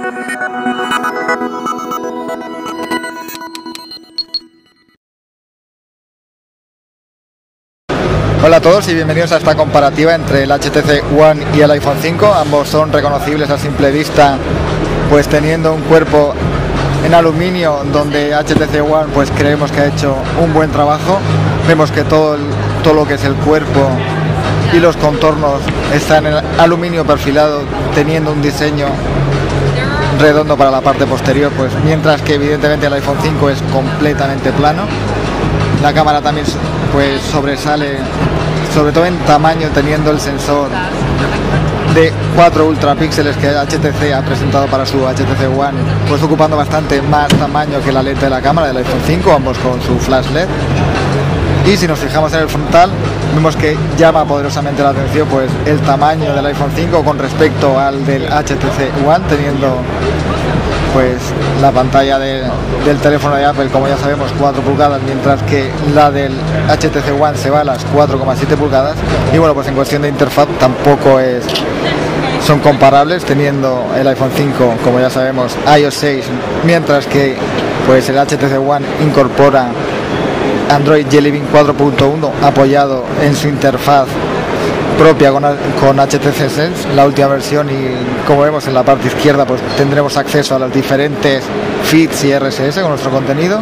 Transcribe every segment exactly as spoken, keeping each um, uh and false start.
Hola a todos y bienvenidos a esta comparativa entre el H T C One y el iPhone cinco. Ambos son reconocibles a simple vista, pues teniendo un cuerpo en aluminio, donde H T C One pues creemos que ha hecho un buen trabajo. Vemos que todo, el, todo lo que es el cuerpo y los contornos están en aluminio perfilado, teniendo un diseño redondo para la parte posterior, pues mientras que evidentemente el iPhone cinco es completamente plano. La cámara también pues sobresale, sobre todo en tamaño, teniendo el sensor de cuatro ultrapíxeles que H T C ha presentado para su H T C One, pues ocupando bastante más tamaño que la lente de la cámara del iPhone cinco, ambos con su flash L E D. Y si nos fijamos en el frontal, vemos que llama poderosamente la atención pues el tamaño del iPhone cinco con respecto al del H T C One, teniendo pues la pantalla de, del teléfono de Apple, como ya sabemos, cuatro pulgadas, mientras que la del H T C One se va a las cuatro coma siete pulgadas. Y bueno, pues en cuestión de interfaz tampoco es son comparables, teniendo el iPhone cinco, como ya sabemos, i O S seis, mientras que pues el H T C One incorpora Android Jelly Bean cuatro punto uno apoyado en su interfaz propia con, con H T C Sense, la última versión, y como vemos en la parte izquierda pues tendremos acceso a los diferentes feeds y R S S con nuestro contenido.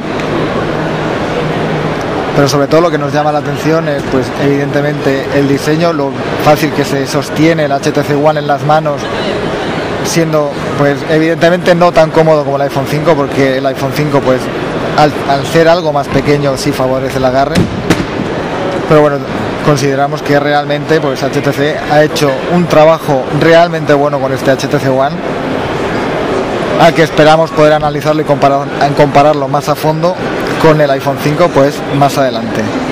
Pero sobre todo lo que nos llama la atención es pues evidentemente el diseño, lo fácil que se sostiene el H T C One en las manos, siendo pues evidentemente no tan cómodo como el iPhone cinco, porque el iPhone cinco pues al, al ser algo más pequeño sí favorece el agarre. Pero bueno, consideramos que realmente pues H T C ha hecho un trabajo realmente bueno con este H T C One, al que esperamos poder analizarlo y comparar, compararlo más a fondo con el iPhone cinco pues más adelante.